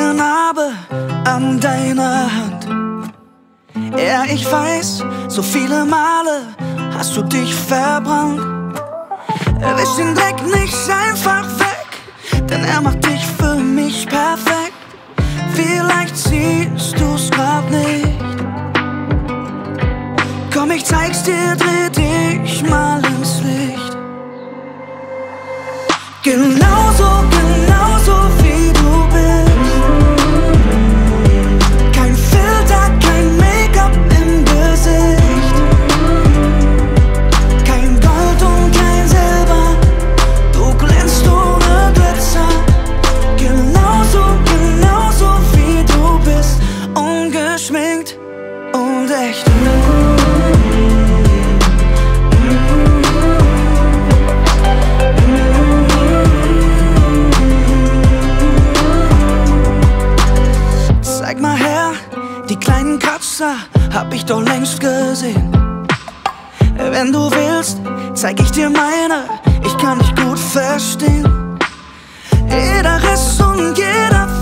eine Narbe an deiner Hand. Ja, ich weiß, so viele Male hast du dich verbrannt. Wisch den Dreck nicht einfach weg, denn er macht dich für mich perfekt. Vielleicht siehst du's grad nicht. Komm, ich zeig's dir, dreh dich mal ins Licht. Genauso wie du bist. Kein Filter, kein Make-up im Gesicht. Kein Gold und kein Silber, du glänzt ohne Glitzer. Genauso wie du bist. Ungeschminkt und echt. Zeig mal her, die kleinen Kratzer hab ich doch längst gesehen. Wenn du willst, zeig ich dir meine, ich kann dich gut verstehen. Jeder Riss und jeder